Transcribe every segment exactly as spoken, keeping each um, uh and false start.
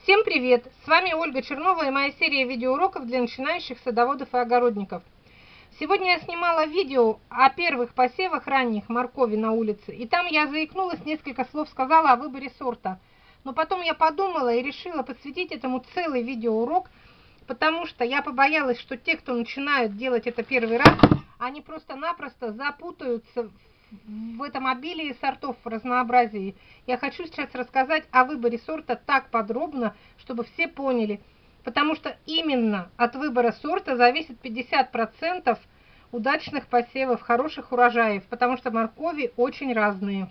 Всем привет! С вами Ольга Чернова и моя серия видеоуроков для начинающих садоводов и огородников. Сегодня я снимала видео о первых посевах ранних моркови на улице, и там я заикнулась, несколько слов сказала о выборе сорта. Но потом я подумала и решила посвятить этому целый видеоурок, потому что я побоялась, что те, кто начинают делать это первый раз, они просто-напросто запутаются в этом обилии сортов, в разнообразии. Я хочу сейчас рассказать о выборе сорта так подробно, чтобы все поняли, потому что именно от выбора сорта зависит пятьдесят процентов удачных посевов, хороших урожаев, потому что моркови очень разные.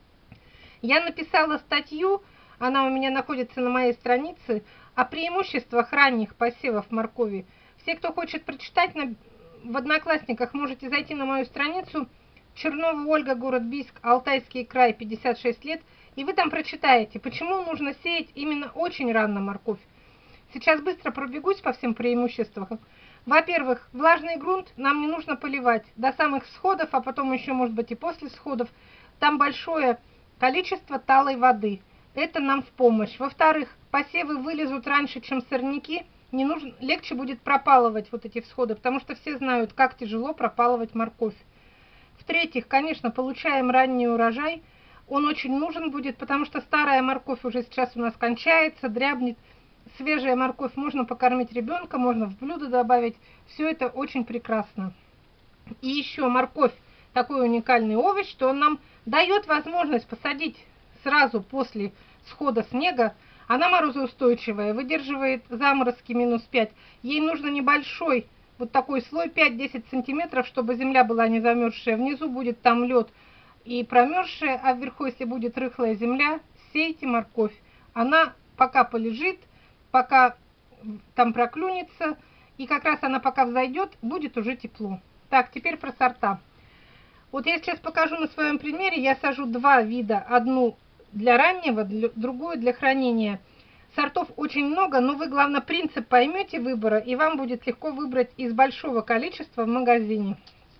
Я написала статью, она у меня находится на моей странице, о преимуществах ранних посевов моркови. Все, кто хочет прочитать, на... в Одноклассниках можете зайти на мою страницу Чернова Ольга, город Бийск, Алтайский край, пятьдесят шесть лет, и вы там прочитаете, почему нужно сеять именно очень рано морковь. Сейчас быстро пробегусь по всем преимуществам. Во-первых, влажный грунт нам не нужно поливать до самых всходов, а потом еще, может быть, и после всходов. Там большое количество талой воды. Это нам в помощь. Во-вторых, посевы вылезут раньше, чем сорняки. Не нужно, легче будет пропалывать вот эти всходы, потому что все знают, как тяжело пропалывать морковь. В-третьих, конечно, получаем ранний урожай. Он очень нужен будет, потому что старая морковь уже сейчас у нас кончается, дрябнет. Свежая морковь можно покормить ребенка, можно в блюдо добавить. Все это очень прекрасно. И еще морковь такой уникальный овощ, что он нам дает возможность посадить сразу после схода снега. Она морозоустойчивая, выдерживает заморозки минус пять. Ей нужно небольшой вот такой слой пять-десять сантиметров, чтобы земля была не замерзшая. Внизу будет там лед и промерзшая, а вверху, если будет рыхлая земля, сейте морковь. Она пока полежит, пока там проклюнется, и как раз она пока взойдет, будет уже тепло. Так, теперь про сорта. Вот я сейчас покажу на своем примере. Я сажу два вида. Одну для раннего, другую для хранения. Сортов очень много, но вы, главное, принцип поймете выбора, и вам будет легко выбрать из большого количества в магазине.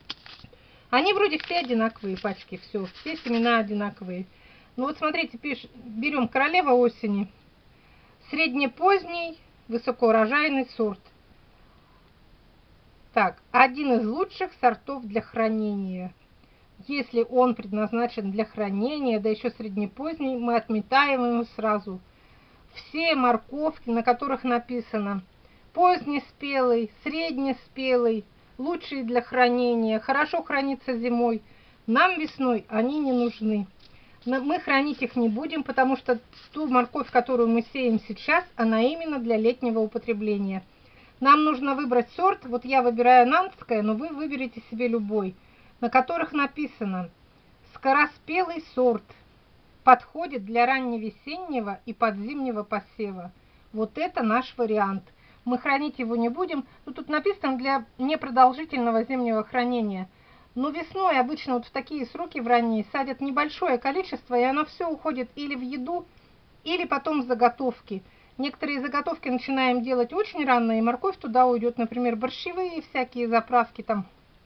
Они вроде все одинаковые пачки, все, все семена одинаковые. Ну вот смотрите, пиш, берем королева осени. Среднепоздний, высокоурожайный сорт. Так, один из лучших сортов для хранения. Если он предназначен для хранения, да еще среднепоздний, мы отметаем его сразу. Все морковки, на которых написано позднеспелый, среднеспелый, лучшие для хранения, хорошо хранится зимой, нам весной они не нужны. Мы хранить их не будем, потому что ту морковь, которую мы сеем сейчас, она именно для летнего употребления. Нам нужно выбрать сорт, вот я выбираю нанское, но вы выберете себе любой, на которых написано скороспелый сорт. Подходит для ранневесеннего и подзимнего посева. Вот это наш вариант. Мы хранить его не будем. Ну, тут написано для непродолжительного зимнего хранения. Но весной обычно вот в такие сроки в ранние садят небольшое количество, и оно все уходит или в еду, или потом в заготовки. Некоторые заготовки начинаем делать очень рано, и морковь туда уйдет, например, борщевые всякие заправки там.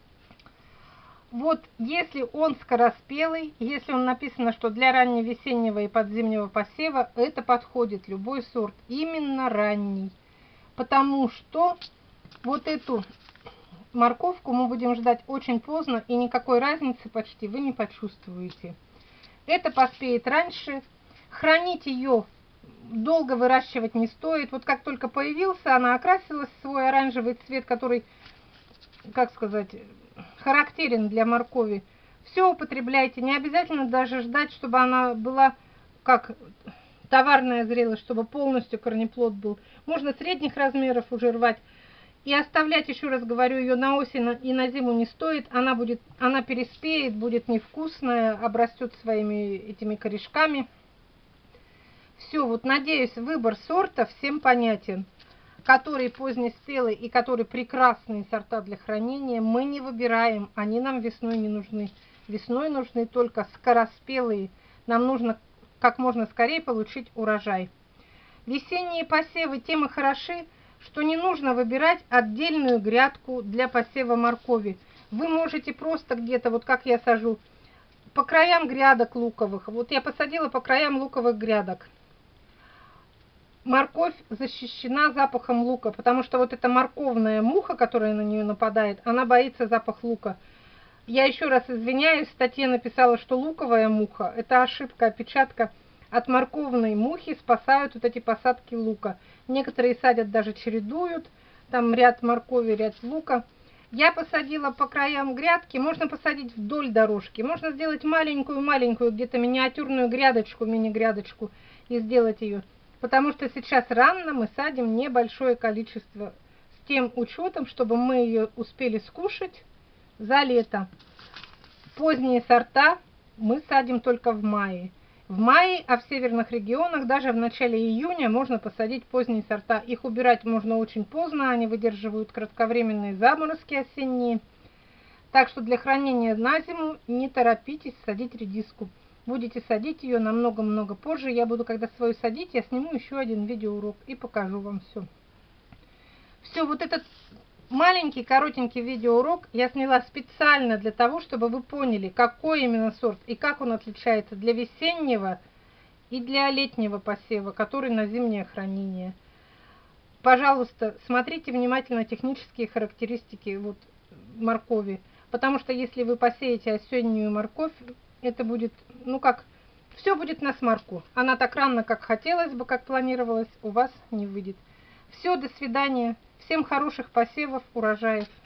Вот если он скороспелый, если он написано, что для ранневесеннего и подзимнего посева, это подходит любой сорт, именно ранний. Потому что вот эту морковку мы будем ждать очень поздно, и никакой разницы почти вы не почувствуете. Это поспеет раньше. Хранить ее долго выращивать не стоит. Вот как только появился, она окрасилась в свой оранжевый цвет, который, как сказать, характерен для моркови. Все употребляйте. Не обязательно даже ждать, чтобы она была как товарная зрелость, чтобы полностью корнеплод был. Можно средних размеров уже рвать. И оставлять, еще раз говорю, ее на осень и на зиму не стоит. Она будет, она переспеет, будет невкусная, обрастет своими этими корешками. Все, вот надеюсь, выбор сорта всем понятен. Который позднеспелый и который прекрасные сорта для хранения, мы не выбираем. Они нам весной не нужны. Весной нужны только скороспелые. Нам нужно как можно скорее получить урожай. Весенние посевы тем и хороши, что не нужно выбирать отдельную грядку для посева моркови. Вы можете просто где-то, вот как я сажу, по краям грядок луковых. Вот я посадила по краям луковых грядок. морковь защищена запахом лука, потому что вот эта морковная муха, которая на нее нападает, она боится запах лука. Я еще раз извиняюсь, в статье написала, что луковая муха, это ошибка, опечатка. От морковной мухи спасают вот эти посадки лука. Некоторые садят, даже чередуют, там ряд моркови, ряд лука. Я посадила по краям грядки, можно посадить вдоль дорожки, можно сделать маленькую-маленькую, где-то миниатюрную грядочку, мини-грядочку и сделать ее. Потому что сейчас рано мы садим небольшое количество, с тем учетом, чтобы мы ее успели скушать за лето. Поздние сорта мы садим только в мае. В мае, а в северных регионах даже в начале июня можно посадить поздние сорта. Их убирать можно очень поздно, они выдерживают кратковременные заморозки осенние. Так что для хранения на зиму не торопитесь садить редиску. Будете садить ее намного-много позже. Я буду, когда свою садить, я сниму еще один видеоурок и покажу вам все. Все, вот этот маленький, коротенький видеоурок я сняла специально для того, чтобы вы поняли, какой именно сорт и как он отличается для весеннего и для летнего посева, который на зимнее хранение. Пожалуйста, смотрите внимательно технические характеристики вот моркови, потому что если вы посеете осеннюю морковь, это будет, ну как, все будет на смарку. Она так рано, как хотелось бы, как планировалось, у вас не выйдет. Все, до свидания. Всем хороших посевов, урожаев.